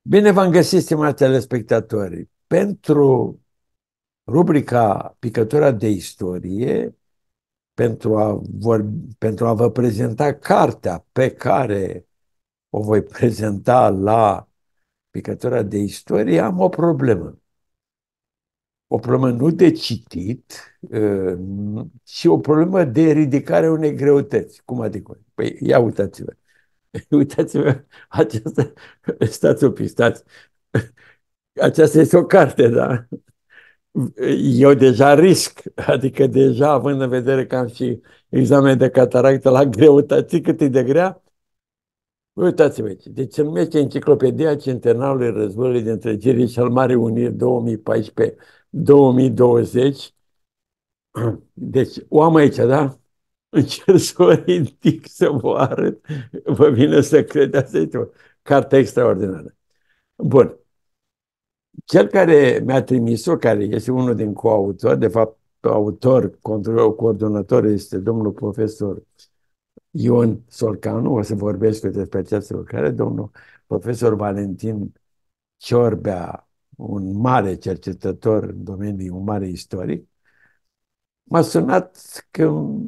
Bine v-am găsit, stimați telespectatori. Pentru rubrica Picătura de istorie, pentru a vă prezenta cartea pe care o voi prezenta la Picătura de istorie, am o problemă. O problemă nu de citit, ci o problemă de ridicare unei greutăți. Cum adică? Păi, ia uitați-vă. Uitați-vă, aceasta, stați un pic, stați. Aceasta este o carte, da? Eu deja risc, adică deja având în vedere că am și examen de cataractă la greutăți cât e de grea, uitați-vă aici. Deci se numește Enciclopedia Centenarului Războiului de Întregire și al Marii Uniri 2014-2020. Deci o am aici, da? Încerc să o ridic, să vă arăt. Vă vine să credeți, aici o carte extraordinară. Bun. Cel care mi-a trimis-o, care este unul din coautori, de fapt, autor, coordonator este domnul profesor Ion Solcanu, o să vorbesc despre această lucrare, domnul profesor Valentin Ciorbea, un mare cercetător în domeniul, un mare istoric, m-a sunat că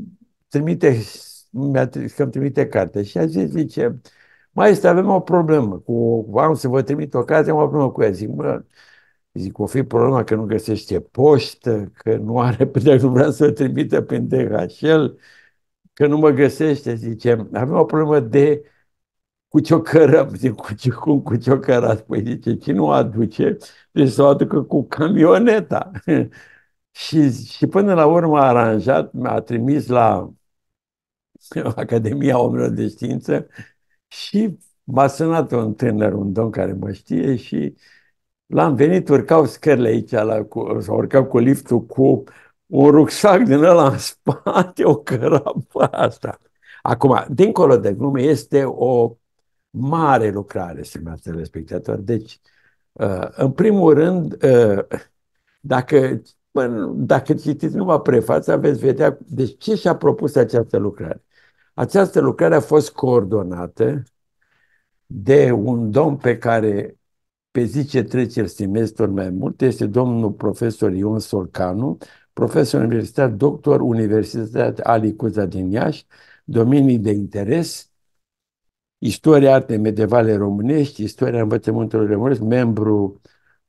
îmi trimite carte și a zis, zice, mai este, avem o problemă, am să vă trimit o carte, am o problemă cu ea. Zic, o fi problema că nu găsește poștă, că nu are, că nu vrea să o trimită prin DHL, că nu mă găsește. Zice, avem o problemă de cuciocărăm. Zic, cum cuciocărați? Păi zice, cine o aduce? Deci să o aducă cu camioneta. Și până la urmă a aranjat, m-a trimis la Academia Oamenilor de Știință și m-a sunat un tânăr, un domn care mă știe și l-am venit, urcau scările aici, sau urcau cu liftul cu un rucsac din ăla în spate, o cărapă asta. Acum, dincolo de glume, este o mare lucrare, stimați telespectatori. Deci, în primul rând, dacă, dacă citiți numai prefața, veți vedea de ce și-a propus această lucrare. Această lucrare a fost coordonată de un domn pe care pe zi ce trece îl stimez tot mai mult, este domnul profesor Ion Solcanu, profesor universitar, doctor, Universitatea Ali Cuza din Iași, domenii de interes, istoria artei medievale românești, istoria învățământului românesc, membru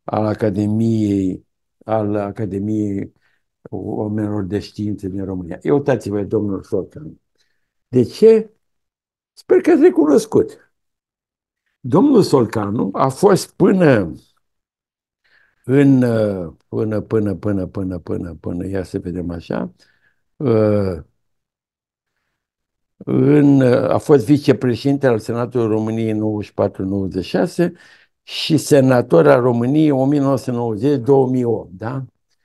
al Academiei Oamenilor de Științe din România. Uitați-vă, domnul Solcanu. De ce? Sper că ați recunoscut. Domnul Solcanu a fost ia să vedem așa, uh, a fost vicepreședinte al Senatului României 94-96 și senator al României 1990-2008, da?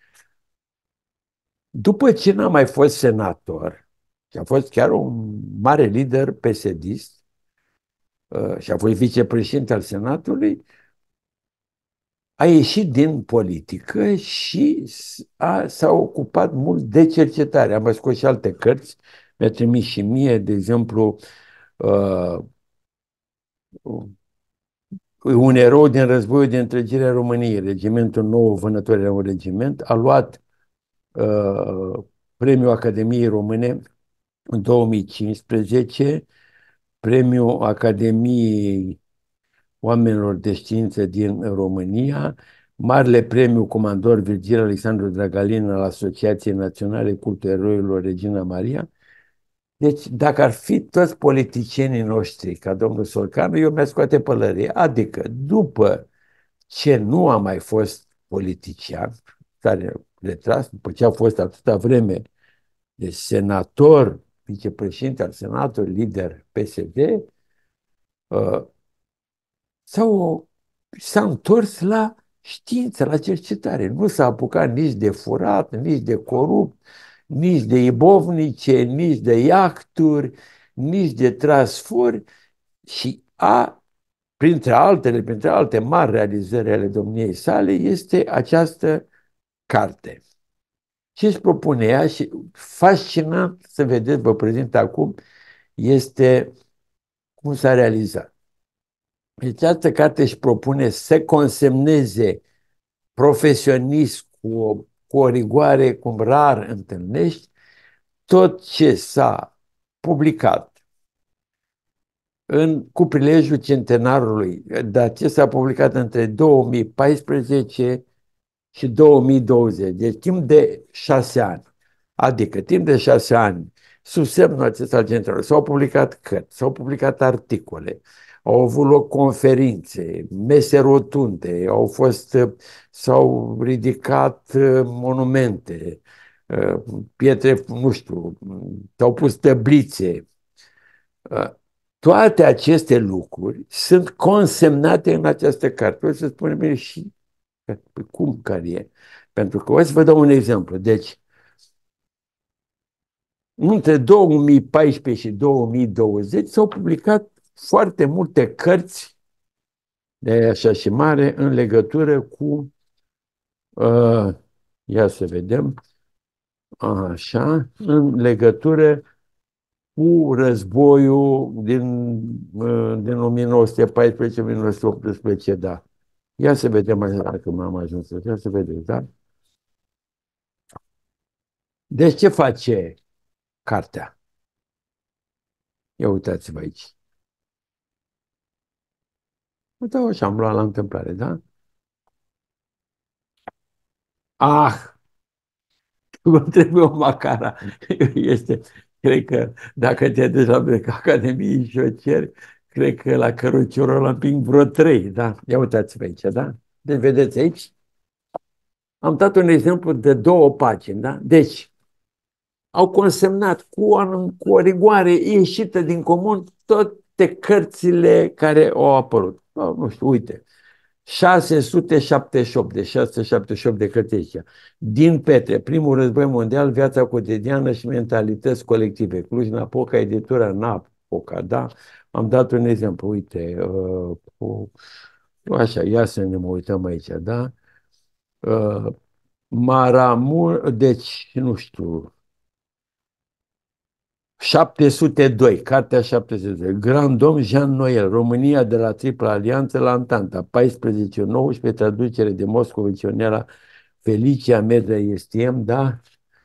După ce n-a mai fost senator, și a fost chiar un mare lider PSD-ist, și a fost vicepreședinte al Senatului, a ieșit din politică și s-a ocupat mult de cercetare. Am mai scos și alte cărți, mi-a trimis și mie, de exemplu, uh, un erou din războiul de întregire a României, regimentul nou Vânători era un regiment, a luat premiul Academiei Române în 2015, premiul Academiei Oamenilor de Știință din România, Marele Premiu Comandor Virgil Alexandru Dragalin al Asociației Naționale Cultul Eroilor Regina Maria. Deci, dacă ar fi toți politicienii noștri, ca domnul Solcanu, eu mi-aș scoate pălărie. Adică, după ce nu a mai fost politician, care retras, după ce a fost atâta vreme de senator, vicepreședinte al Senatului, lider PSD, uh, s-au, s-a întors la știință, la cercetare. Nu s-a apucat nici de furat, nici de corupt, nici de ibovnice, nici de iahturi, nici de trasfuri și printre alte mari realizări ale domniei sale, este această carte. Ce își propune ea și fascinant să vedeți, vă prezint acum, este cum s-a realizat. Deci această carte își propune să consemneze profesionist cu o rigoare cum rar întâlnești tot ce s-a publicat cu prilejul centenarului, dar ce s-a publicat între 2014 și 2020, deci timp de 6 ani. Adică timp de 6 ani, sub semnul acesta al centenarului, s-au publicat cărți, s-au publicat articole, au avut loc conferințe, mese rotunde, s-au ridicat monumente, pietre, nu știu, s-au pus tăblițe. Uh, Toate aceste lucruri sunt consemnate în această carte. O să spunem bine și cum care e. Pentru că o să vă dau un exemplu. Deci, între 2014 și 2020 s-au publicat foarte multe cărți de așa și mare în legătură cu, uh, ia să vedem, așa, în legătură cu războiul din 1914-1918, da. Ia să vedem dacă m-am ajuns. Ia să vedem, da? Deci ce face cartea? Ia uitați-vă aici. Uite așa, am luat la întâmplare, da? Ah, mă trebuie o macara. Este, cred că dacă te duci la Academie și o ceri, cred că la căruciorul ăla împing vreo 3, da? Ia uitați-vă aici, da? Deci vedeți aici? Am dat un exemplu de 2 pagini, da? Deci, au consemnat cu o rigoare ieșită din comun toate cărțile care au apărut. Nu știu, uite, 678 de 678 de cărți aici. Din Petre, Primul Război Mondial, Viața cotidiană și mentalități colective. Cluj-Napoca, editura Napoca, da? Am dat un exemplu, uite, așa, ia să ne mă uităm aici, da? Uh, Maramur, deci, nu știu, 702, cartea 702. Grand Dom Jean Noel, România de la Tripla Alianță la Antanta, 14-19, traducere de Moscovici-Ionela, Felicia Medrea Estiem, da?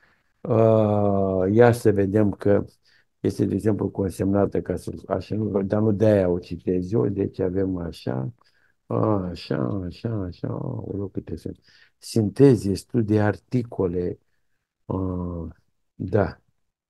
Ia să vedem că este, de exemplu, consemnată ca să, așa, dar nu de-aia o citez eu, deci avem așa, așa, o câte sunt. Sinteze, studii, articole, a, da.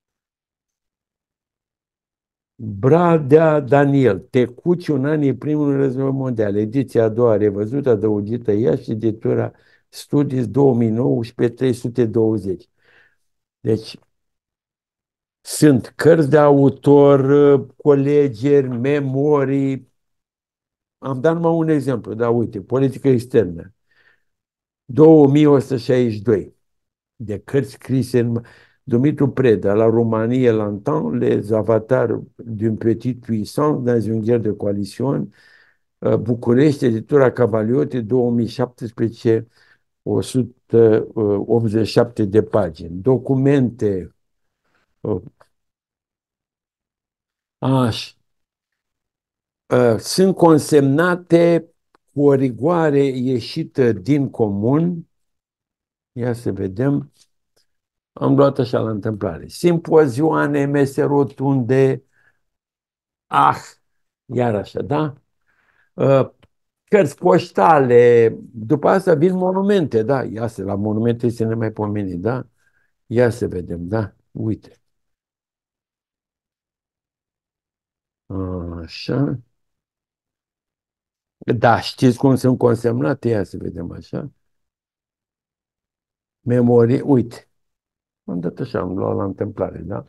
Bradea Daniel, Tecuci un an e primul război mondial, ediția a doua revăzută, adăugită Iași, editura Studies 2019, 320. Deci sunt cărți de autor, colegeri, memorii. Am dat numai un exemplu, da, uite, politică externă, 2162 de cărți scrise în Dumitru Preda, La Romanie, l'entend, les avatars d'une petite puissance dans une guerre de coalition, București, editura Cavaliote, 2017, 187 de pagini. Documente, aș, sunt consemnate cu o rigoare ieșită din comun. Ia să vedem. Am luat așa la întâmplare. Simpozioane, mese rotunde, iar așa, da? Uh, Cărți poștale, după asta vin monumente, da? Ia să, la monumente se ne mai pomeni, da? Ia să vedem, da? Uite. Așa. Da, știți cum sunt consemnate? Ia să vedem așa. Memorie, uite. Am dat așa, am luat la întâmplare, da?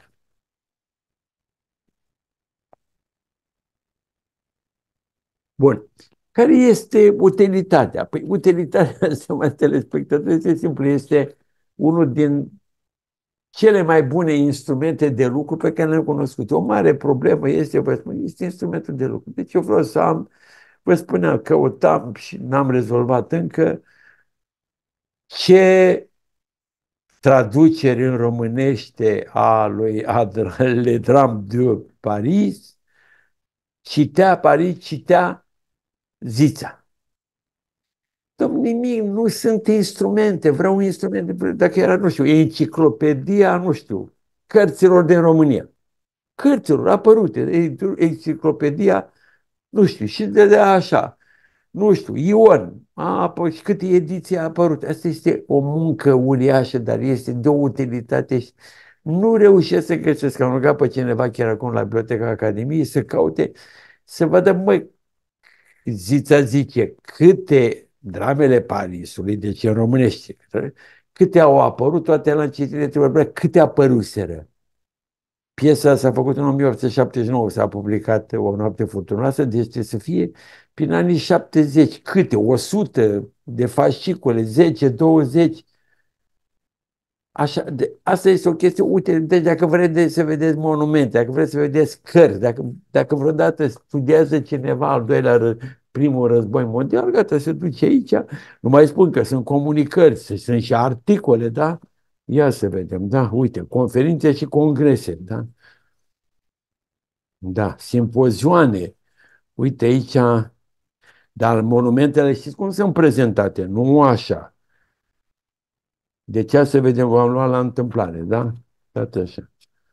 Bun. Care este utilitatea? Păi utilitatea, stimați telespectatori, este simplu, este unul din cele mai bune instrumente de lucru pe care le-am cunoscut. O mare problemă este, vă spun, este instrumentul de lucru. Deci eu vreau să am, vă spuneam, căutam și n-am rezolvat încă ce traduceri în românește a lui Le Drame de Paris, citea Paris, citea Zița. Dom'le, nimic, nu sunt instrumente, vreau instrumente, dacă era, nu știu, enciclopedia, nu știu, cărților din România. Cărților apărute, enciclopedia, nu știu, și de așa, nu știu, Ion, apoi și câte ediții a apărut. Asta este o muncă uriașă, dar este de o utilitate și nu reușesc să găsesc. Am rugat pe cineva chiar acum la Biblioteca Academiei să caute, să vadă, măi, Zița zice, câte dramele Parisului, deci în românește, câte au apărut, toate la citire, câte apăruseră. Piesa s-a făcut în 1879, s-a publicat O noapte furtunoasă, deci trebuie să fie prin anii 70. Câte? 100 de fascicole, 10, 20. Așa, asta este o chestie uite, deci dacă vreți să vedeți monumente, dacă vreți să vedeți cărți, dacă vreodată studiază cineva al doilea, primul război mondial, gata, se duce aici. Nu mai spun că sunt comunicări, sunt și articole, da? Ia să vedem, da, uite, conferințe și congrese, da? Da, simpozioane. Uite aici, dar monumentele știți cum sunt prezentate? Nu așa. Deci ia să vedem, v-am luat la întâmplare, da? Tot așa.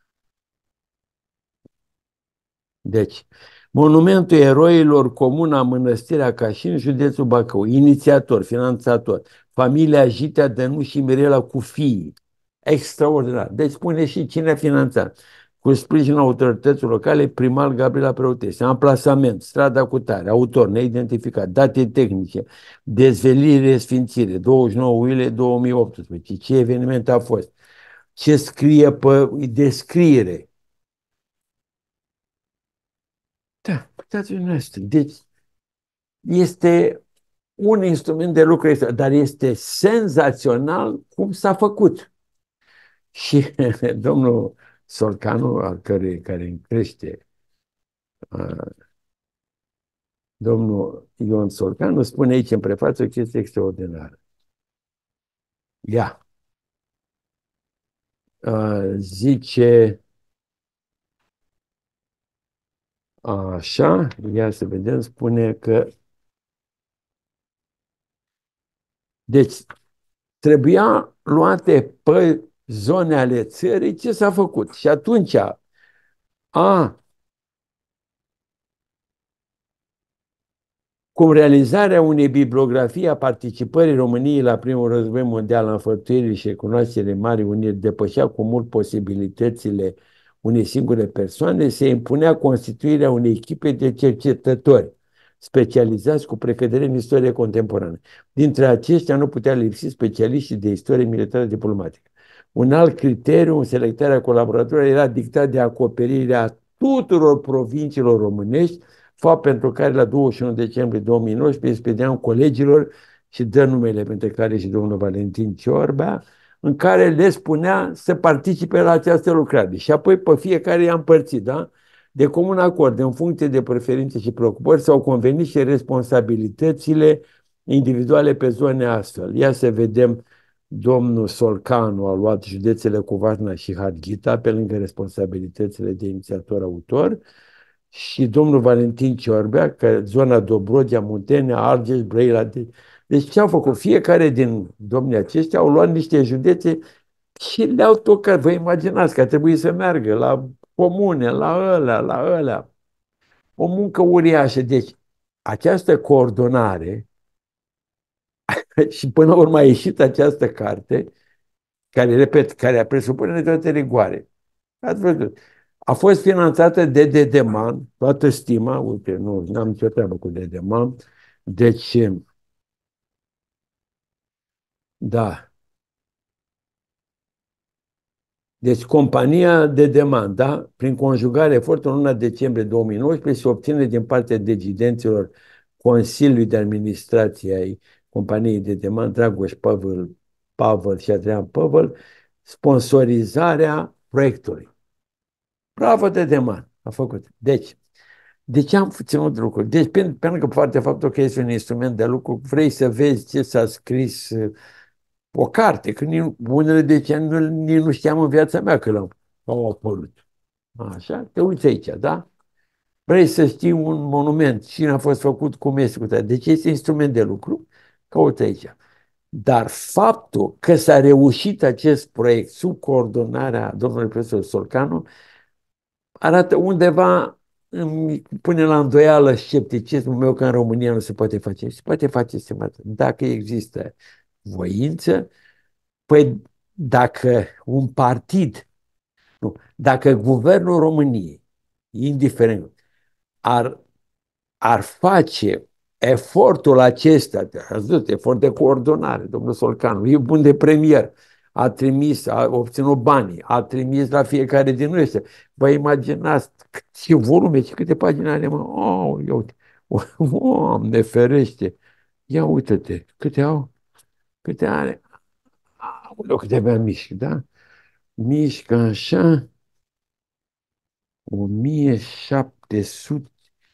Deci, Monumentul Eroilor, Comuna Mănăstirea Cașin, județul Bacău, inițiator, finanțator, familia Jitea Dănu și Mirela cu fiii. Extraordinar. Deci spune și cine a finanțat. Cu sprijinul autorităților locale, primar Gabriela Preotese, amplasament, strada cu tare, autor neidentificat, date tehnice, dezvelire, sfințire, 29 iulie 2018. Ce eveniment a fost? Ce scrie pe descriere? Da, uitați dumneavoastră. Deci este un instrument de lucru, dar este senzațional cum s-a făcut. Și domnul Sorcanu, care îmi crește, domnul Ion Sorcanu, spune aici în prefață o chestie extraordinară. Ia, zice așa, ia să vedem, spune că deci trebuia luate pe zone ale țării ce s-a făcut. Și atunci cum realizarea unei bibliografii a participării României la primul război mondial, a înfăptuirii și recunoașterii Marii Uniri depășea cu mult posibilitățile unei singure persoane, se impunea constituirea unei echipe de cercetători specializați cu precădere în istorie contemporană. Dintre aceștia nu putea lipsi specialiștii de istorie militară diplomatică. Un alt criteriu în selectarea colaboratorilor era dictat de acoperirea tuturor provinciilor românești, fapt pentru care la 21 decembrie 2019 expedeam colegilor și dă numele, printre care și domnul Valentin Ciorbea, în care le spunea să participe la această lucrare. Și apoi pe fiecare i-a împărțit, da? De comun acord, în funcție de preferințe și preocupări, s-au convenit și responsabilitățile individuale pe zone astfel. Ia să vedem, domnul Solcanu a luat județele Covasna și Harghita pe lângă responsabilitățile de inițiator-autor, și domnul Valentin Ciorbea, că zona Dobrogea, Muntenia, Argeș, Brăila. Deci ce au făcut? Fiecare din domnii aceștia au luat niște județe și le-au tocat. Vă imaginați că a trebuit să meargă la comune, la ălea, la ălea. O muncă uriașă. Deci această coordonare și până la urmă a ieșit această carte, care, repet, care presupune toate rigoare. Ați văzut. A fost finanțată de Dedeman, toată stima, uite, nu am nicio treabă cu Dedeman, deci, da, deci compania Dedeman, da, prin conjugare efortul în luna decembrie 2019 se obține din partea decidenților Consiliului de Administrație ai companiei Dedeman, Dragoș Pavel și Adrian Pavel, sponsorizarea proiectului. Bravo Dedeman, a făcut. Deci, de ce am ținut lucruri? Deci, pentru că poate faptul că este un instrument de lucru, vrei să vezi ce s-a scris o carte, că unele de ce nici nu știam în viața mea că l-au apărut. Așa, te uiți aici, da? Vrei să știi un monument, cine a fost făcut, cum este, cu tare. Deci este instrument de lucru, caută aici. Dar faptul că s-a reușit acest proiect sub coordonarea domnului profesor Solcanu arată undeva, îmi pune la îndoială scepticismul meu că în România nu se poate face. Se poate face sistemat. Dacă există voință, păi dacă un partid, nu, dacă guvernul României, indiferent, ar ar face efortul acesta, ați văzut, efort de coordonare, domnul Solcanu, e bun de premier, a trimis, a obținut banii, a trimis la fiecare din noi. Vă imaginați ce volume, ce câte pagini are, mă? Oh, ia uite, Doamne ferește, ia uite-te, câte au, câte are, aoleu, câte avea mișc, da? Mișcă așa, 1700,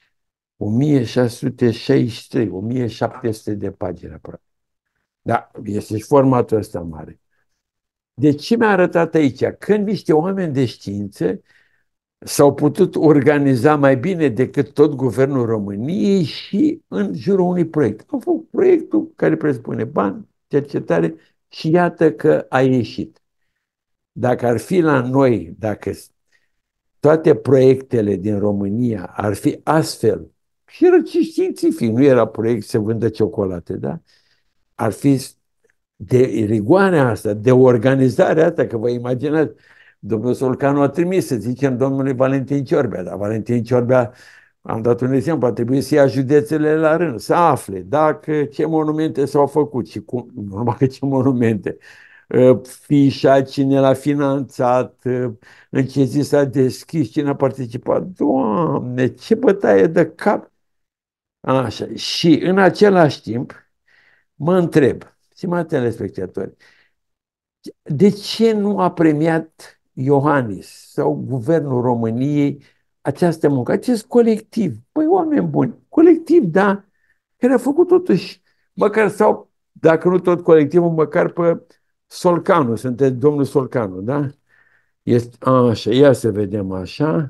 1663, 1700 de pagini aproape. Da, este și formatul ăsta mare. De ce mi-a arătat aici? Când niște oameni de știință s-au putut organiza mai bine decât tot guvernul României și în jurul unui proiect. Au făcut proiectul care presupune bani, cercetare și iată că a ieșit. Dacă ar fi la noi, dacă toate proiectele din România ar fi astfel, și era și științific, nu era proiect să vândă ciocolate, da? Ar fi de rigoarea asta, de organizarea asta, că vă imaginați, domnul Solcanu a trimis, să zicem, domnului Valentin Ciorbea, dar Valentin Ciorbea, am dat un exemplu, a trebuit să ia județele la rând, să afle dacă ce monumente s-au făcut și cum, normal că ce monumente, fișa, cine l-a finanțat, în ce zi s-a deschis, cine a participat. Doamne, ce bătaie de cap! Așa. Și în același timp mă întreb, stimați telespectatori, de ce nu a premiat Iohannis sau Guvernul României această muncă, acest colectiv? Păi, oameni buni, colectiv, da, care a făcut totuși, măcar sau, dacă nu tot colectivul, măcar pe Solcanu, sunteți domnul Solcanu, da? Este, așa, ia să vedem așa.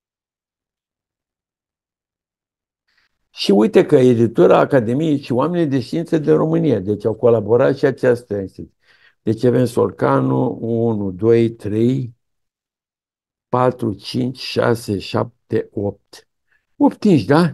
Și uite că editura Academiei și oamenii de știință de România, deci au colaborat și această instituție. Deci avem Solcanu, 1, 2, 3, 4, 5, 6, 7, 8. 8 inci, da?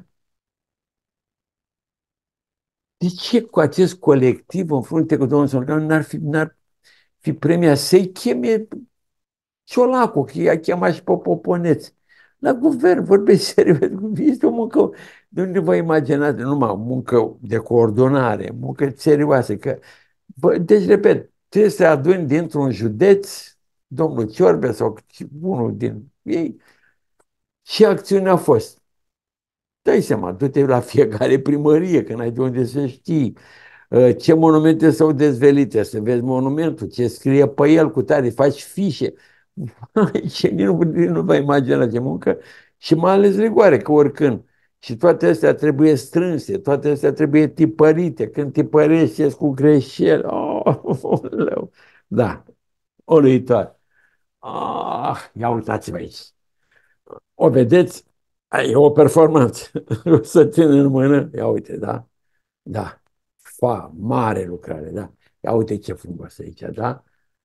De ce cu acest colectiv în frunte cu domnul Solcanu n-ar fi premia să-i cheme Ciolacu, că i-a chemat și pe Poponeț? La guvern, vorbesc serios, este o muncă, nu vă imaginați, numai muncă de coordonare, muncă serioasă. Deci, repet, trebuie să aduni dintr-un județ domnul Ciorbea sau unul din ei. Ce acțiune a fost? Dai seama, du-te la fiecare primărie, că n-ai de unde să știi. Ce monumente s-au dezvelite, să vezi monumentul, ce scrie pe el cu tare, faci fișe. Ce nu vă imagina ce muncă și mai ales rigoare, că oricând. Și toate astea trebuie strânse, toate astea trebuie tipărite. Când tipărești, ies cu greșeli. Oh, da, uluitor. Ia uitați-vă aici. O vedeți? E o performanță. O să țin în mână. Ia uite, da? Da. Mare lucrare, da? Ia uite ce frumos aici, da?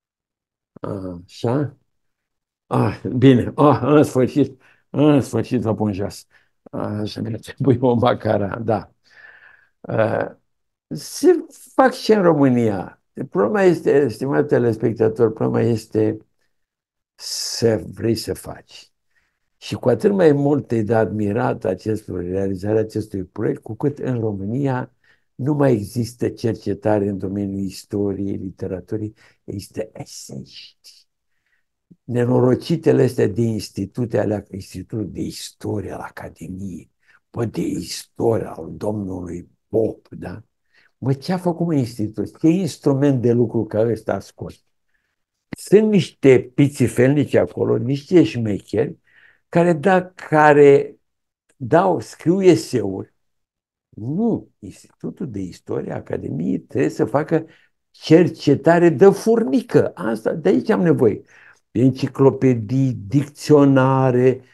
Așa. Bine. În sfârșit vă pun jos. Așa, mi trebuie o macara, da. Se fac și în România. Problema este, stimați telespectatori, problema este să vrei să faci. Și cu atât mai mult e de admirat realizarea acestui proiect, cu cât în România nu mai există cercetare în domeniul istoriei, literaturii, există eseiști. Nenorocitele astea de institute, ale Institutul de Istorie al Academiei, bă, de istorie al domnului Pop, da? Mă, ce a făcut mă institut? Ce instrument de lucru ca ăsta a scos? Sunt niște pițifelnici acolo, niște șmecheri, care scriu eseuri. Nu, Institutul de Istorie Academiei trebuie să facă cercetare de furnică. Asta, de aici am nevoie. De enciclopedii, dicționare,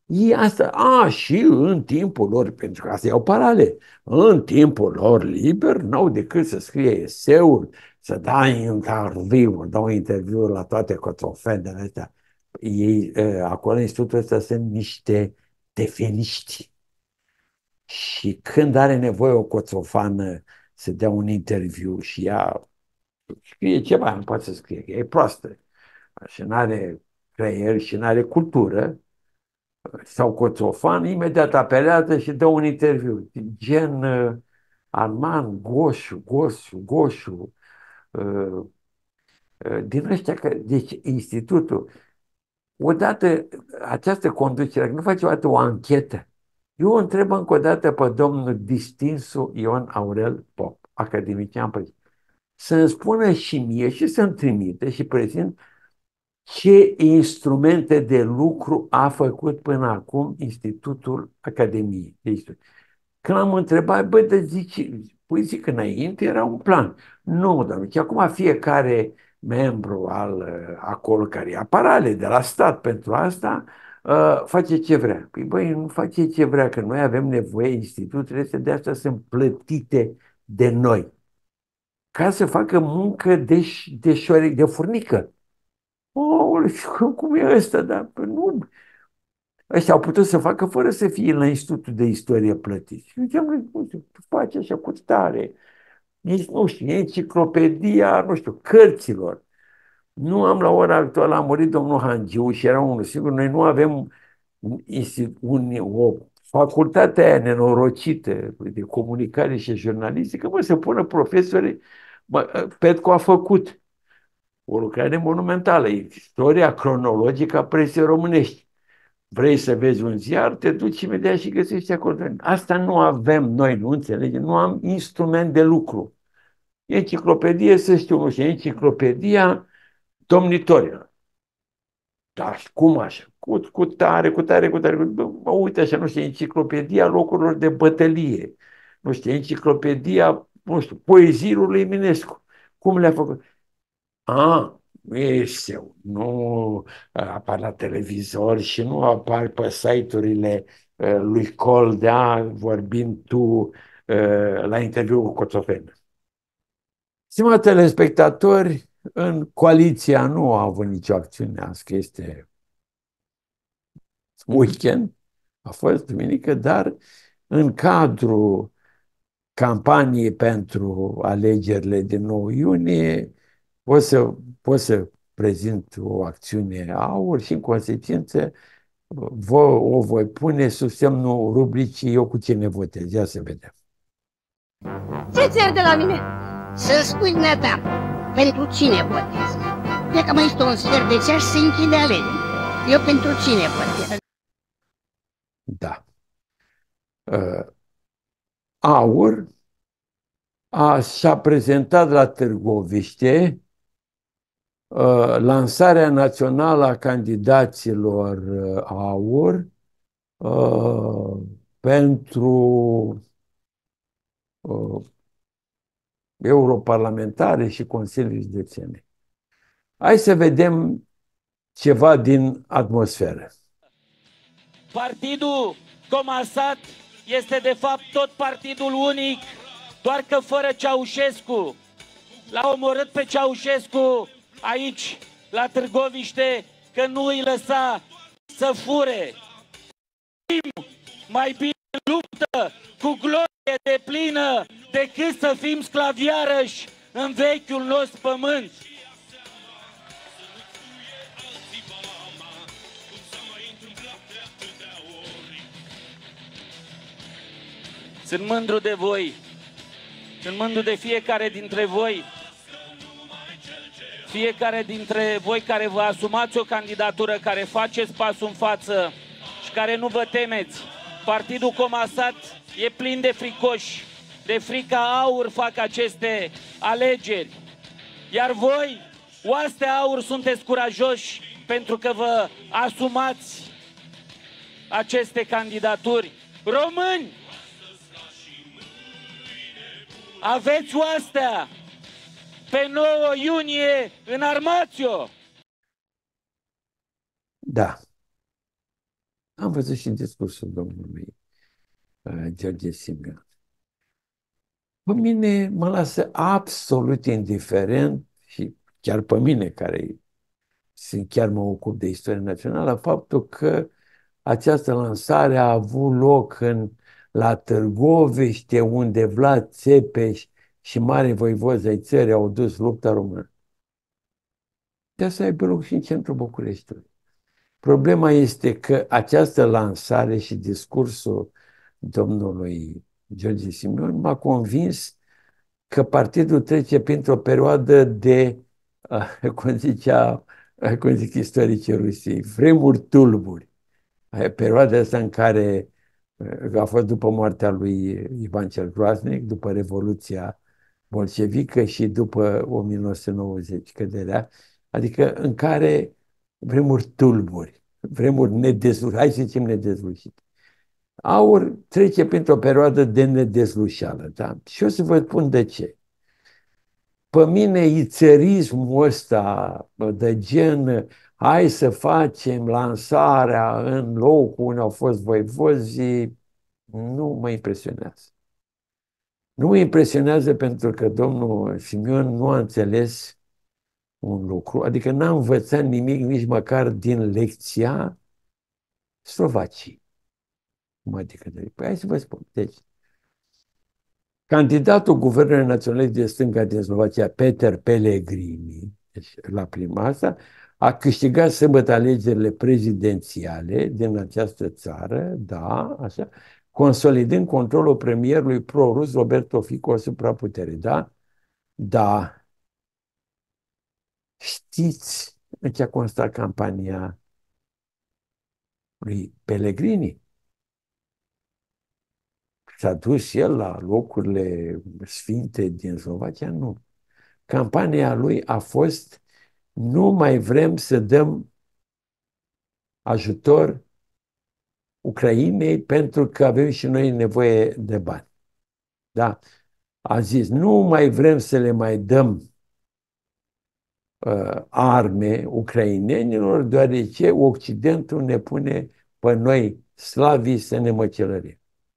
Ei asta, și în timpul lor, pentru că asta iau parale, în timpul lor liber, n-au decât să scrie eseuri, să dau interviuri la toate cotrofendele astea. Ei, acolo, în institutul ăsta, sunt niște tefeniști. Și când are nevoie o coțofană să dea un interviu și ea scrie ceva, nu poate să scrie, că e proastă și nu are creier și nu are cultură, sau coțofan, imediat apelează și dă un interviu. Gen Arman, Goșu, uh, din ăștia, deci institutul, odată această conducere, nu face o anchetă, eu o întreb încă o dată pe domnul distinsul Ion Aurel Pop, academician, să-mi spună și mie și să-mi trimite și prezint ce instrumente de lucru a făcut până acum Institutul Academiei de Istorie. Când am întrebat, zic că înainte era un plan. Nu, dar și acum fiecare membru acolo care ia parale de la stat pentru asta, face ce vrea. Păi băi, nu face ce vrea, că noi avem nevoie, instituțiile astea de asta sunt plătite de noi, ca să facă muncă de furnică. Cum e ăsta? Dar nu. Ăștia au putut să facă fără să fie la Institutul de Istorie plătit. Și ziceam, nu știu, face așa cu tare. Nici, nu știu, enciclopedia, nu știu, cărților. Nu am la ora actuală, a murit domnul Hangiu și era unul singur. Noi nu avem o facultate aia nenorocită de comunicare și jurnalistică, să pună profesorii. Petcu a făcut o lucrare monumentală, istoria cronologică a presei românești. Vrei să vezi un ziar, te duci imediat și găsești acolo. Asta nu avem noi, nu înțelegem? Nu am instrument de lucru. Enciclopedie, să știu, nu știu, enciclopedia domnitorilor. Dar cum așa? Cu tare. Mă uit așa, nu știu, enciclopedia locurilor de bătălie. Nu știu, enciclopedia, nu știu, poeziilor lui Eminescu. Cum le-a făcut? Nu ești eu, nu apar la televizor și nu apar pe site-urile lui Coldea vorbind tu la interviul cu Coțofen. Stimați telespectatori, în coaliția nu a avut nicio acțiune, azi că este weekend, a fost duminică, dar în cadrul campaniei pentru alegerile din 9 iunie pot să prezint o acțiune AUR și, în consecință, o voi pune sub semnul rubricii Eu cu cine votez. Ia să vedem. Ce ți de la mine? Să spui, neta, pentru cine votez? E că mai este un sfert de ceas și se închide alegeri. Eu pentru cine votez? Da. AUR și-a prezentat la Târgoviște lansarea națională a candidaților AUR pentru europarlamentare și Consiliul Județene. Hai să vedem ceva din atmosferă. Partidul comasat este de fapt tot partidul unic, doar că fără Ceaușescu. L-a omorât pe Ceaușescu aici, la Târgoviște, că nu îi lăsa să fure. Mai bine luptă cu glorie de plină decât să fim sclavi iarăși în vechiul nostru pământ. Sunt mândru de voi, sunt mândru de fiecare dintre voi, fiecare dintre voi care vă asumați o candidatură, care faceți pasul în față și care nu vă temeți. Partidul comasat e plin de fricoși, de frica AUR fac aceste alegeri. Iar voi, oastea AUR, sunteți curajoși pentru că vă asumați aceste candidaturi. Români, aveți oastea pe 9 iunie înarmați-o! Da. Am văzut și discursul domnului George Simion. Pe mine mă lasă absolut indiferent și chiar pe mine, care chiar mă ocup de istorie națională, faptul că această lansare a avut loc la Târgoviște, unde Vlad Țepeș și mari voivozi ai țării au dus lupta română. De asta aibă loc și în centrul Bucureștiului. Problema este că această lansare și discursul domnului George Simion m-a convins că partidul trece printr-o perioadă de, cum zic istoricii Rusiei, vremuri tulburi. Perioada asta în care a fost după moartea lui Ivan cel Groaznic, după Revoluția bolșevică și după 1990, căderea, adică în care vremuri tulburi, vremuri nedezlușite, hai să zicem nedezlușite. Aur trece printr-o perioadă de nedezlușeală, da? Și o să vă spun de ce. Pe mine ițerismul ăsta de gen, hai să facem lansarea în locul unde au fost voivozii, nu mă impresionează. Nu mă impresionează pentru că domnul Simion nu a înțeles un lucru, adică n-a învățat nimic nici măcar din lecția Slovaciei. Cum adică? Păi hai să vă spun. Deci, candidatul Guvernului Național de Stânga din Slovacia, Peter Pellegrini, deci la prima asta, a câștigat sâmbătă alegerile prezidențiale din această țară, da, așa, consolidând controlul premierului pro-rus Roberto Fico asupra puterii, da? Da. Știți în ce a constat campania lui Pellegrini? S-a dus el la locurile sfinte din Slovacia? Nu. Campania lui a fost: nu mai vrem să dăm ajutor Ucrainei pentru că avem și noi nevoie de bani. Da? A zis: nu mai vrem să le mai dăm arme ucrainenilor, deoarece Occidentul ne pune pe noi, slavii, să ne măcelărim.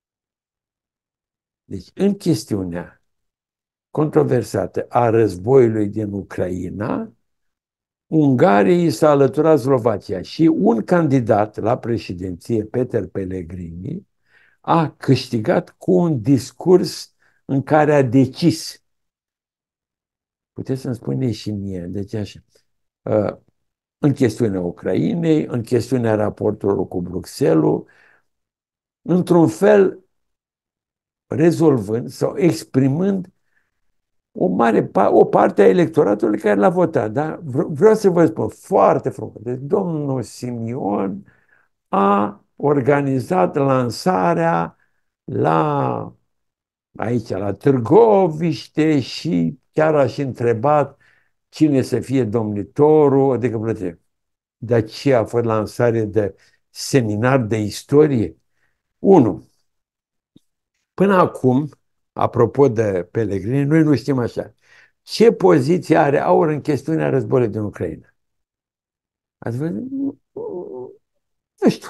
Deci, în chestiunea controversată a războiului din Ucraina, Ungariei s-a alăturat Slovacia și un candidat la președinție, Peter Pellegrini, a câștigat cu un discurs în care a decis. Puteți să-mi spuneți și mie, deci așa, în chestiunea Ucrainei, în chestiunea raportului cu Bruxelles, într-un fel rezolvând sau exprimând o parte a electoratului care l-a votat. Da? Vreau să vă spun foarte frumos. Deci domnul Simion a organizat lansarea aici, la Târgoviște, și chiar aș întrebat cine să fie domnitorul, adică plăcere. De aceea a fost lansare de seminar de istorie. 1. Până acum, apropo de Pellegrini, noi nu știm așa. Ce poziție are Aur în chestiunea războiului din Ucraina? Ați văzut? Nu știu.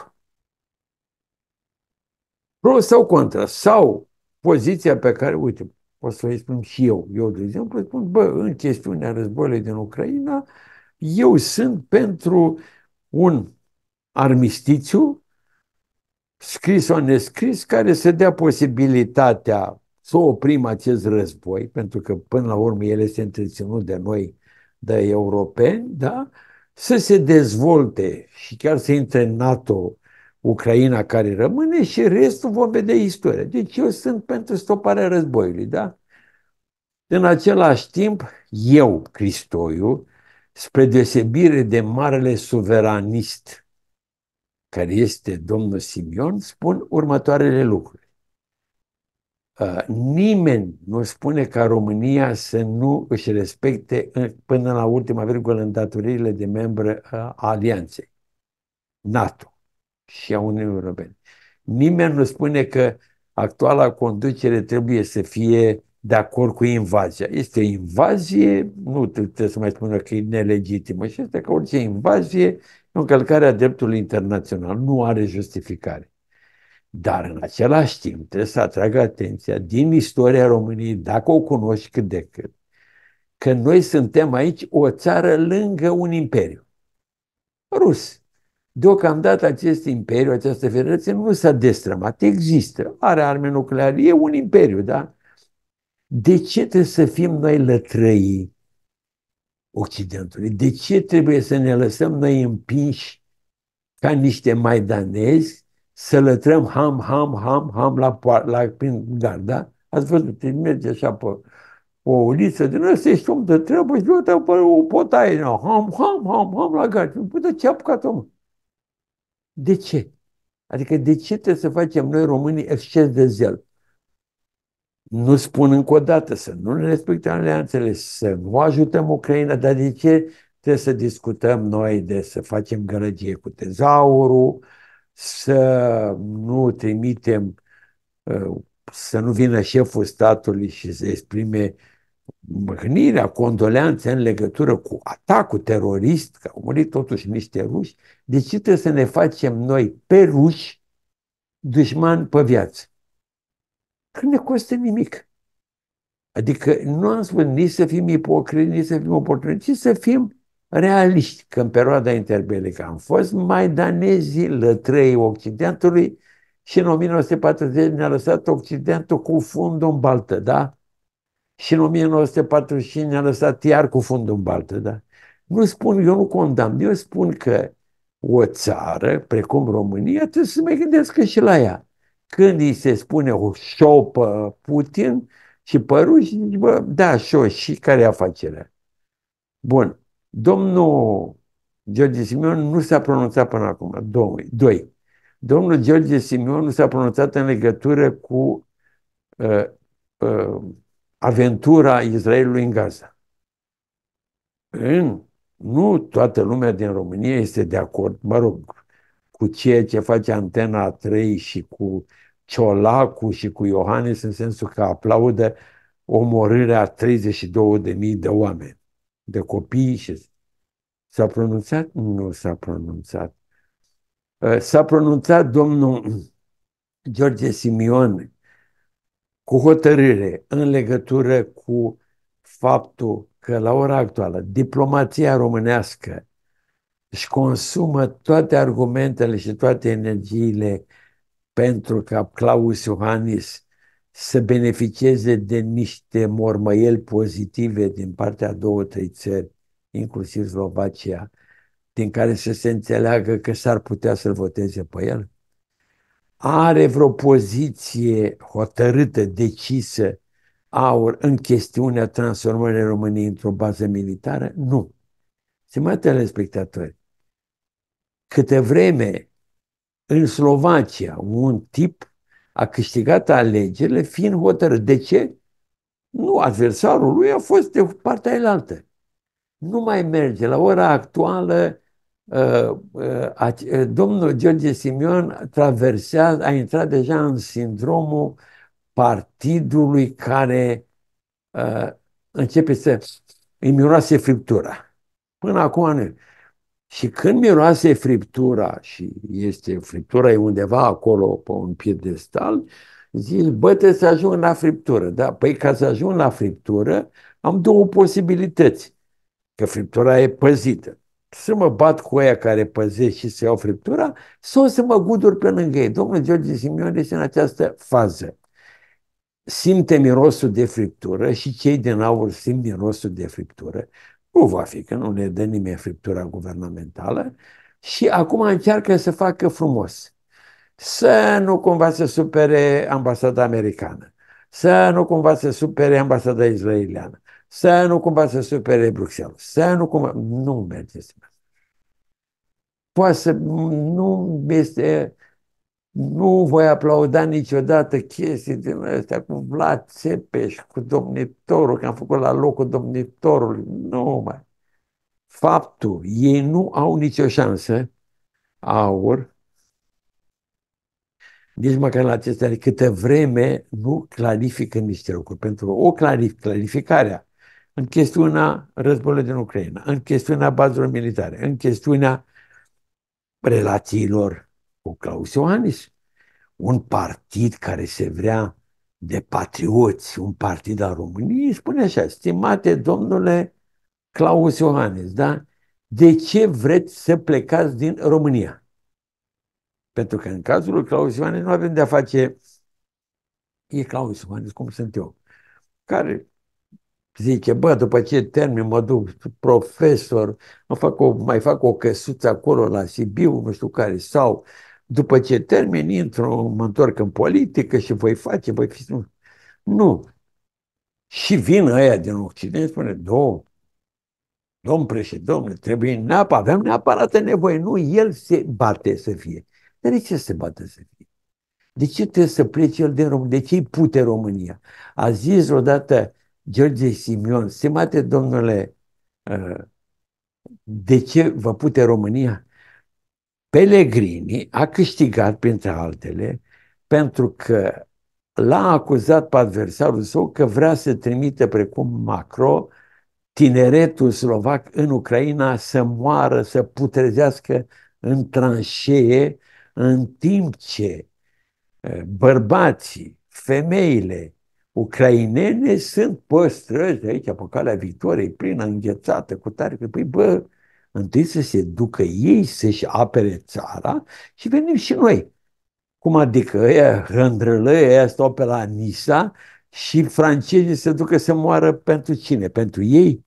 Pro sau contra? Sau poziția pe care, uite, pot să o spun și eu, de exemplu, spun, în chestiunea războiului din Ucraina, eu sunt pentru un armistițiu scris sau nescris, care să dea posibilitatea să oprim acest război, pentru că până la urmă el este întreținut de noi, de europeni, da? Să se dezvolte și chiar să intre în NATO Ucraina care rămâne și restul vom vedea istoria. Deci eu sunt pentru stoparea războiului, da? În același timp, eu, Cristoiu, spre deosebire de marele suveranist care este domnul Simion, spun următoarele lucruri. Nimeni nu spune ca România să nu își respecte până la ultima virgulă îndatoririle de membră a Alianței, NATO și a Uniunii Europene. Nimeni nu spune că actuala conducere trebuie să fie de acord cu invazia. Este o invazie, nu trebuie să mai spună că e nelegitimă, și este ca orice invazie, încălcarea dreptului internațional, nu are justificare. Dar în același timp trebuie să atragă atenția din istoria României, dacă o cunoști cât de cât, că noi suntem aici o țară lângă un imperiu rus. Deocamdată acest imperiu, această federație nu s-a destrămat, există, are arme nucleare, e un imperiu, da? De ce trebuie să fim noi lătrăii Occidentului? De ce trebuie să ne lăsăm noi împinși ca niște maidanezi să lătrăm ham prin gard, da? Ați văzut, merge așa pe o uliță din ăsta, ești om de treabă și uite pe o potaie, ham la gard. Păi de ce a apucat omul? De ce? Adică de ce trebuie să facem noi românii exces de zel? Nu spun încă o dată să nu ne respectăm alianțele, să nu ajutăm Ucraina, dar de ce trebuie să discutăm noi de să facem gălăgie cu tezaurul, să nu trimitem, să nu vină șeful statului și să exprime mâhnirea, condoleanțe în legătură cu atacul terorist, că au murit totuși niște ruși, de ce trebuie să ne facem noi pe ruși dușmani pe viață? Că ne costă nimic. Adică nu am spus nici să fim ipocriți, nici să fim oportuniști, ci să fim realiști, că în perioada interbelică am fost maidanezii, lătrăii Occidentului și în 1940 ne-a lăsat Occidentul cu fundul în baltă, da? Și în 1945 ne-a lăsat iar cu fundul în baltă, da? Nu spun, eu nu condamn, eu spun că o țară, precum România, trebuie să mai gândească și la ea. Când îi se spune o șopă Putin și păruși, bă, da, și care e afacerea? Bun. Domnul George Simion nu s-a pronunțat până acum. Doi. Domnul George Simion nu s-a pronunțat în legătură cu uh, uh, aventura Israelului în Gaza. Nu toată lumea din România este de acord, mă rog, cu ceea ce face Antena 3 și cu Ciolacu și cu Iohannis, în sensul că aplaudă omorârea 32.000 de oameni, de copii. Și s-a pronunțat? Nu s-a pronunțat. S-a pronunțat domnul George Simion cu hotărâre în legătură cu faptul că la ora actuală diplomația românească își consumă toate argumentele și toate energiile pentru ca Klaus Iohannis să beneficieze de niște mormăieli pozitive din partea a două, trei țări, inclusiv Slovacia, din care să se înțeleagă că s-ar putea să-l voteze pe el? Are vreo poziție hotărâtă, decisă, AUR în chestiunea transformării României într-o bază militară? Nu. Stimați telespectatori, câte vreme în Slovacia un tip a câștigat alegerile fiind hotărât. De ce? Nu, adversarul lui a fost de partea elaltă. Nu mai merge. La ora actuală, domnul George Simion a intrat deja în sindromul partidului care începe să îi miroase friptura. Până acum nu. Și când miroase friptura și friptura e undeva acolo pe un piedestal, zici, bă, trebuie să ajung la friptură. Da? Păi ca să ajung la friptură, am două posibilități. Că friptura e păzită. Să mă bat cu aia care păzesc și să iau friptura sau să mă gudur pe lângă ei. Domnul George Simion este în această fază. Simte mirosul de friptură și cei din AUR simt mirosul de friptură. Nu va fi, că nu ne dă nimeni friptura guvernamentală și acum încearcă să facă frumos. Să nu cumva să supere ambasada americană, să nu cumva să supere ambasada israeliană, să nu cumva să supere Bruxelles, să nu cumva... Nu merge. Poate să... Nu este... Nu voi aplauda niciodată chestii din astea cu Vlad Țepeș, cu domnitorul, că am făcut la locul domnitorului. Nu mai. Faptul, ei nu au nicio șansă, AUR, nici măcar la acestea, câtă vreme nu clarifică niște lucruri. Pentru că o clarificarea în chestiunea războiului din Ucraina, în chestiunea bazelor militare, în chestiunea relațiilor cu Claus Iohannis, un partid care se vrea de patrioți, un partid al României, spune așa: stimate domnule Claus Iohannis, da? De ce vreți să plecați din România? Pentru că în cazul lui Claus Iohannis nu avem de-a face, e Claus Iohannis cum sunt eu, care zice: bă, după ce termin, mă duc profesor, mai fac o căsuță acolo la Sibiu, nu știu care, sau după ce termin, mă întorc în politică și voi fi... Nu. Și vin ăia din Occident, spune: domn președinte, trebuie neapărat, avem neapărat nevoie. Nu, el se bate să fie. Dar de ce se bate să fie? De ce trebuie să plece el din România? De ce îi pute România? A zis odată George Simion: stimate domnule, de ce vă pute România? Pellegrini a câștigat, printre altele, pentru că l-a acuzat pe adversarul său că vrea să trimite, precum Macron, tineretul slovac în Ucraina să moară, să putrezească în tranșee, în timp ce bărbații, femeile ucrainene sunt pe străzi aici, pe calea Victoriei, plină, înghețată, cu tare. Păi bă, întâi să se ducă ei să-și apere țara și venim și noi. Cum adică? Ăia hândrălăi, ăia stau pe la Nisa și francezii se ducă să moară pentru cine? Pentru ei?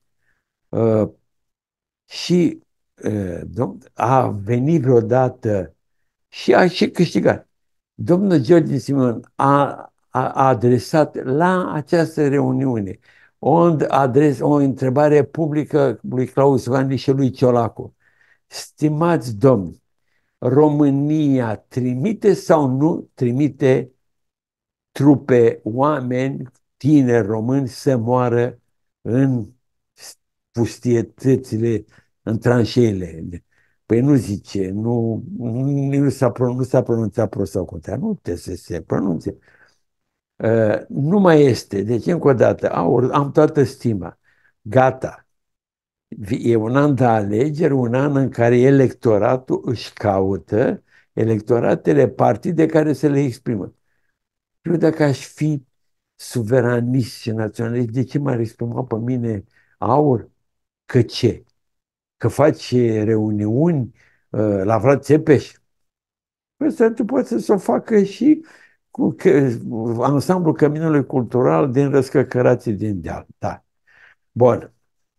Și a venit vreodată și a și câștigat. Domnul George Simon a adresat la această reuniune o întrebare publică lui Claus Iohannis și lui Ciolacu: stimați domni, România trimite sau nu trimite trupe, oameni, tineri români să moară în pustietățile, în tranșeile? Păi nu zice, nu s-a pronunțat prost sau contrar, nu trebuie să se pronunțe. Nu mai este. Deci, încă o dată, am toată stima. Gata. E un an de alegeri, un an în care electoratul își caută electoratele partide care să le exprimă. Eu dacă aș fi suveranist și naționalist, de ce m-ar exprima pe mine Aur? Că ce? Că face reuniuni la Vlad Țepeș? Păi să tu poți să o facă și cu ansamblul Căminului Cultural din Răscăcărații din Deal. Da. Bun.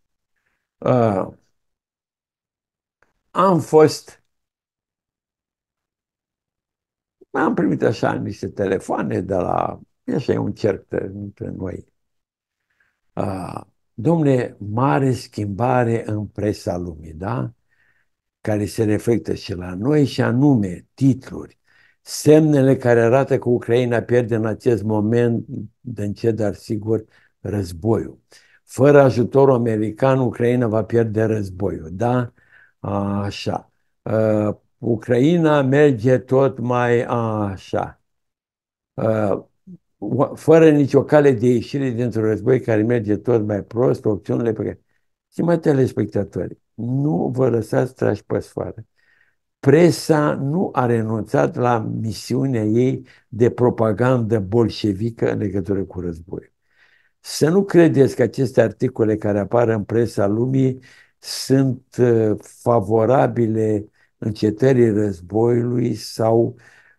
Am fost, am primit așa niște telefoane de la, așa e un cerc între noi. Dom'le, mare schimbare în presa lumii, da? Care se reflectă și la noi, și anume titluri: semnele care arată că Ucraina pierde în acest moment, de încet, dar sigur, războiul. Fără ajutorul american, Ucraina va pierde războiul, da? Așa. Ucraina merge tot mai așa. Fără nicio cale de ieșire dintr-un război care merge tot mai prost, opțiunile pe care... Stimați telespectatori, nu vă lăsați trași pe sfoară. Presa nu a renunțat la misiunea ei de propagandă bolșevică în legătură cu războiul. Să nu credeți că aceste articole care apar în presa lumii sunt favorabile încetării războiului sau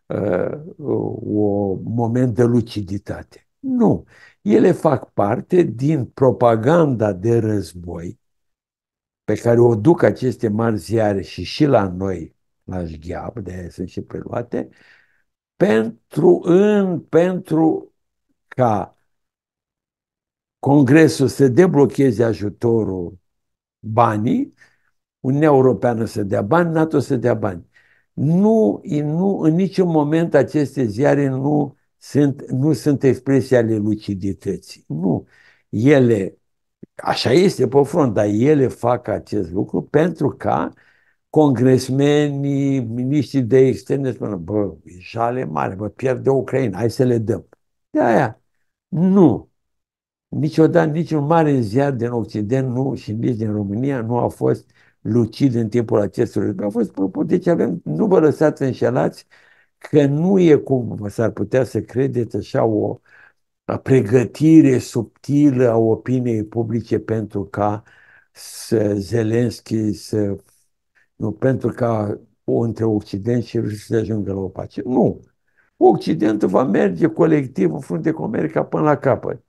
un moment de luciditate. Nu. Ele fac parte din propaganda de război pe care o duc aceste mari ziare și la noi, la Șgheab, de aia sunt și preluate, pentru ca Congresul să deblocheze ajutorul, banii, Uniunea Europeană să dea bani, NATO să dea bani. În niciun moment aceste ziare nu sunt expresii ale lucidității. Nu. Ele, așa este pe front, dar ele fac acest lucru pentru ca congresmenii, miniștrii de externe spună: bă, e jale mare, bă, pierde Ucraina, hai să le dăm. De aia, nu. Niciodată, niciun mare ziar din Occident nu, și nici din România nu a fost lucid în timpul acestui război a fost deci nu vă lăsați înșelați că nu e cum s-ar putea să credeți așa o pregătire subtilă a opiniei publice pentru ca Zelenski nu, pentru ca între Occident și Rusia să ajungă la o pace. Nu. Occidentul va merge colectiv în frunte cu America până la capăt.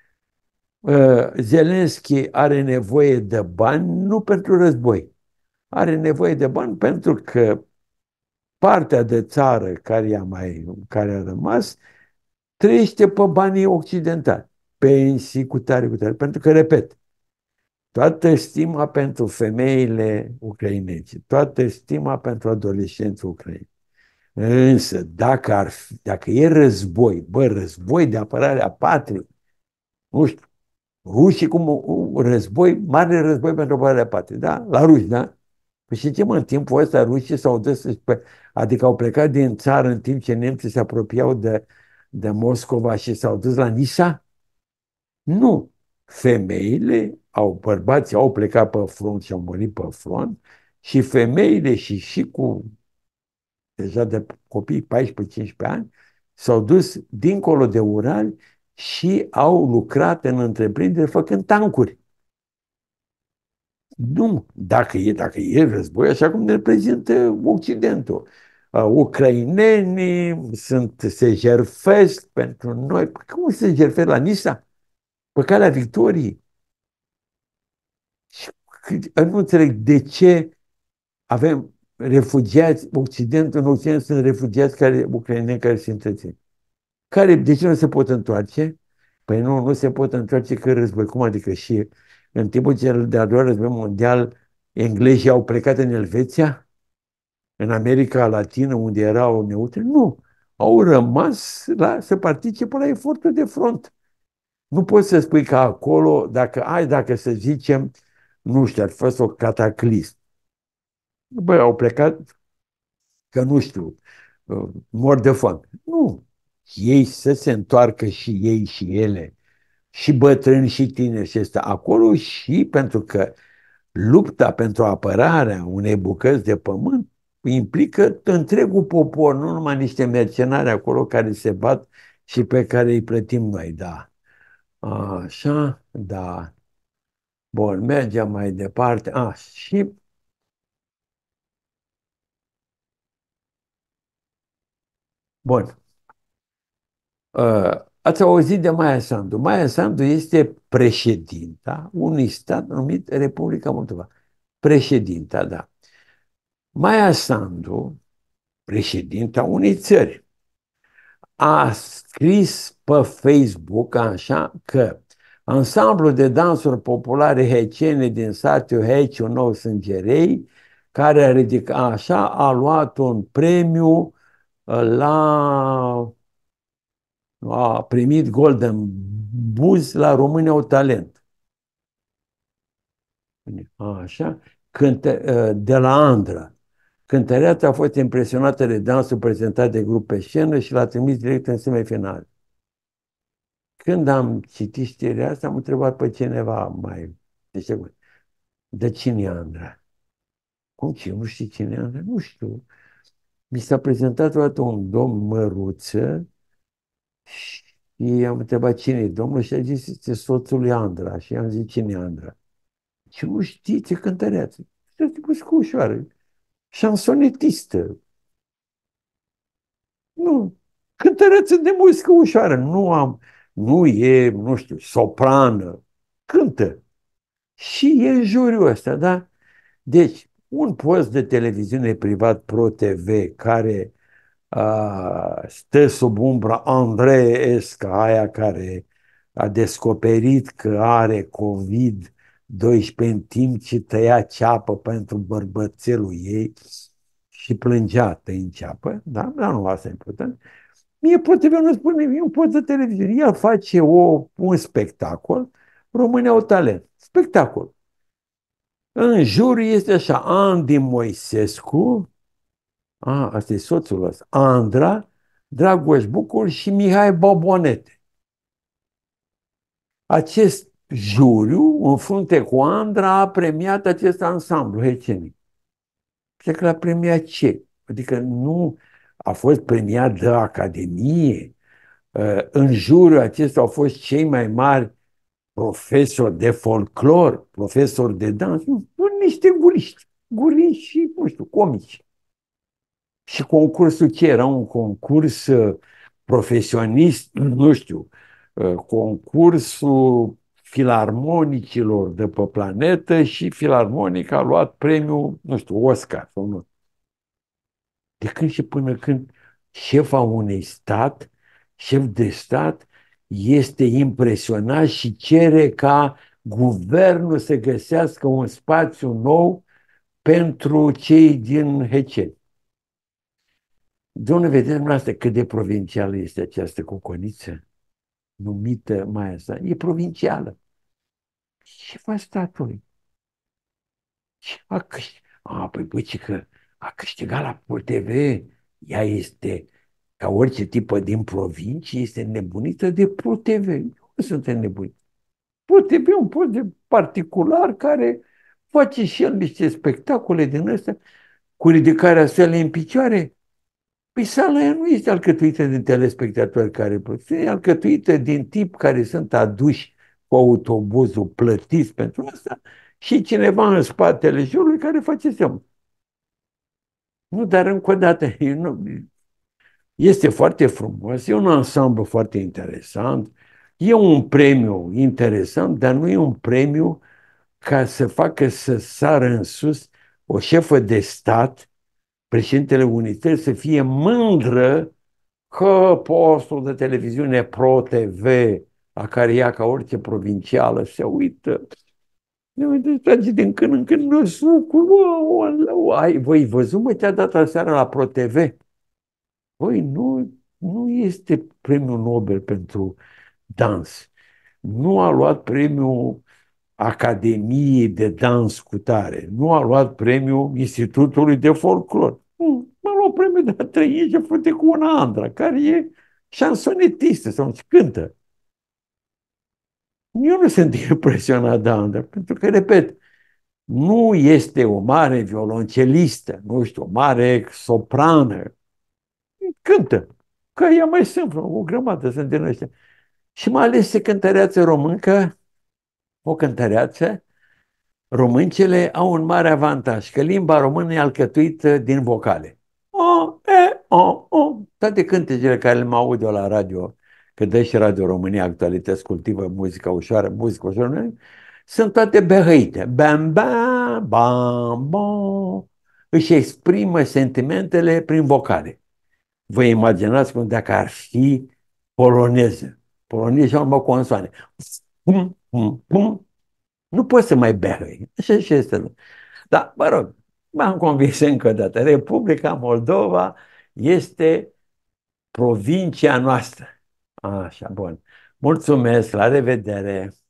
Zelenski are nevoie de bani nu pentru război. Are nevoie de bani pentru că partea de țară care a rămas trăiește pe banii occidentali. Pensii cu tare, cu tare. Pentru că, repet, toată stima pentru femeile ucrainece, toată stima pentru adolescenții ucraineni. Însă, dacă e război, război de apărare a patriei, nu știu, rușii cum un război, mare război pentru apărarea patriei, da? La ruși, da? Păi și ce mă, în timpul ăsta rușii s-au dus, adică au plecat din țară în timp ce nemții se apropiau de Moscova și s-au dus la Nisa? Nu. Bărbații au plecat pe front și au murit pe front și femeile și cu deja de copii 14-15 ani s-au dus dincolo de Ural și au lucrat în întreprinderi făcând tancuri. Nu, dacă e război, așa cum ne prezintă Occidentul. Ucrainenii se jertfesc pentru noi. Păi cum se jertfesc la Nisa? Pe calea victoriei. Nu înțeleg de ce avem refugiați, în Occident sunt refugiați ucraineni care se întrețin. De ce nu se pot întoarce? Păi nu se pot întoarce că război. Cum adică? Și în timpul cel de-al doilea război mondial, englezii au plecat în Elveția, în America Latină, unde erau neutre? Nu. Au rămas să participe la efortul de front. Nu poți să spui că acolo, dacă să zicem, nu știu, ar fi fost o cataclism. Băi, au plecat că nu știu, mor de foame. Nu. Ei să se întoarcă și ei și ele, și bătrâni și tineri și ăsta acolo și pentru că lupta pentru apărarea unei bucăți de pământ implică întregul popor, nu numai niște mercenari acolo care se bat și pe care îi plătim noi, da. Așa, da. Bun, mergem mai departe. Și bun. Ați auzit de Maia Sandu. Maia Sandu este președinta unui stat numit Republica Moldova. Președinta, da. Maia Sandu, președinta unei țări, a scris pe Facebook așa că ansamblul de dansuri populare hecene din satul Heciu Nou Sângerei, care a luat un premiu a primit Golden Buzz la România au talent. Așa, de la Andra. Cântăreața a fost impresionată de dansul prezentat de grup pe scenă și l-a trimis direct în semifinal. Când am citit știrea asta, am întrebat pe cineva mai de cine e Andra? Cum ce? Nu știi cine e Andra? Nu știu. Mi s-a prezentat odată un domn Măruță și am întrebat cine e domnul și a zis este soțul lui Andra. Și am zis cine e Andra? Și nu știți, e cântăreață. Și cu ușoară. Șansonetistă. Nu. Cântăreață de muzică ușoară. Nu e, nu știu, soprană. Cântă. Și e în juriul ăsta, da? Deci, un post de televiziune privat Pro TV care stă sub umbra Andrei Esca, aia care a descoperit că are COVID-19 în timp ce tăia ceapă pentru bărbățelul ei și plângea tăind ceapă, da? Dar nu asta e important. Mie Pro TV nu spune nimic, un post de televiziune. El face un spectacol, România au talent. Spectacol. În jur este așa, Andy Moisescu, asta e soțul ăsta, Andra, Dragoș Bucur și Mihai Bobonete. Acest juriu, în frunte cu Andra, a premiat acest ansamblu hecenic. Cred că l-a premiat ce? Adică nu a fost premiat de Academie. În juriu acestea au fost cei mai mari profesori de folclor, profesori de dans, niște guriști, guriști și, nu știu, comici. Și concursul ce era? Un concurs profesionist, nu știu, concursul filarmonicilor de pe planetă și filarmonica a luat premiul, nu știu, Oscar sau nu. De când și până când șefa unui stat, șef de stat, este impresionat și cere ca guvernul să găsească un spațiu nou pentru cei din Heceni. De unde vedem dumneavoastră cât de provincială este această coconiță numită Maia Sa? E provincială. Ce faci statului? Păi băi, că a câștigat la ProTV, ea este, ca orice tipă din provincie, este nebunită de ProTV. Nu suntem nebuni. ProTV e un post de particular care face și el niște spectacole din astea cu ridicarea sălii în picioare. Păi sala aia nu este alcătuită din telespectatori care este alcătuită din tip care sunt aduși cu autobuzul plătiți pentru asta și cineva în spatele jurului care face semn. Nu, dar încă o dată, este foarte frumos, e un ansamblu foarte interesant, e un premiu interesant, dar nu e un premiu ca să facă să sară în sus o șefă de stat, președintele unei țări, să fie mândră că postul de televiziune Pro-TV, la care ea, ca orice provincială, se uită, trage din când în când năsucul, voi văzut, mă, ce-a dat aseară la Pro-TV? Păi nu este premiul Nobel pentru dans. Nu a luat premiul Academiei de Dans cu tare. Nu a luat premiul Institutului de Folclor. Nu, a luat premiul de a trăi și frunte cu una Andra, care e șansonetistă sau cântă. Eu nu sunt impresionat de Andra, pentru că, repet, nu este o mare violoncelistă, nu știu, o mare soprană. Cântă, că e mai simplu, o grămadă sunt din ăștia. Și mai ales se cântăreață româncă, o cântăreață, româncele au un mare avantaj, că limba română e alcătuită din vocale. O, e, o. Toate cântecele care le aud eu la radio, că dă și Radio România Actualități, cultivă muzică ușoară, sunt toate behăite. Bam, bam, bam, bam. Își exprimă sentimentele prin vocale. Vă imaginați cum dacă ar fi poloneză. Poloneză au consoane. Pum, pum, pum. Nu poți să mai behăi. Așa și este. Dar, mă rog, m-am convins încă o dată. Republica Moldova este provincia noastră. Așa, bun. Mulțumesc, la revedere!